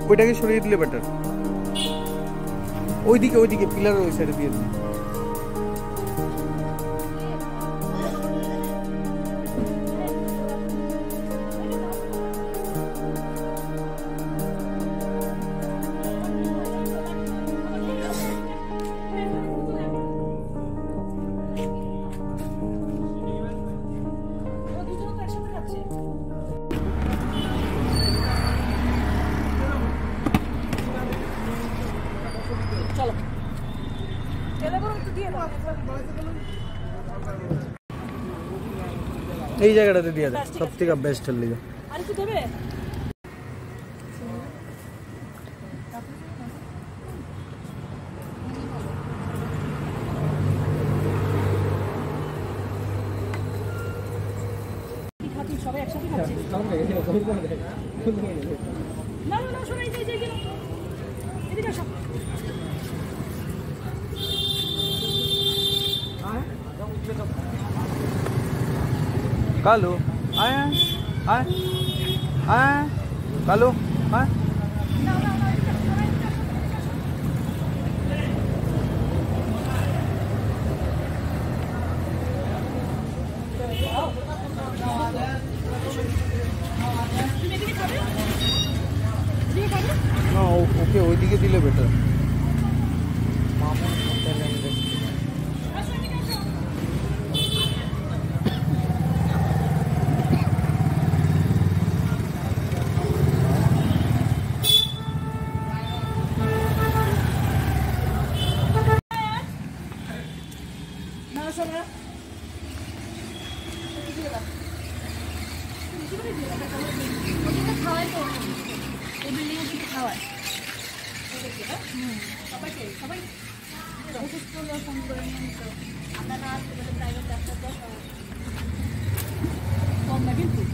ওইটাকে সরিয়ে দিলে বেটার। ওইদিকে পিলারের ওই সাইডে দিয়ে দিন। এই জায়গাটাতে দিয়ে দেয়, সব থেকে বেস্ট হল লিগা। আর কি দেবে? সবাই একসাথে খাচ্ছি। না না না, সবাই যাই যাই, এদিকে আসো। কালু আয় আয় আয়, কালু আয়। না ওকে ওইদিকে দিলে বেটার।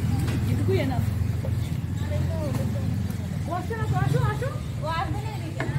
আসো আসো আসো, ও আসবে না।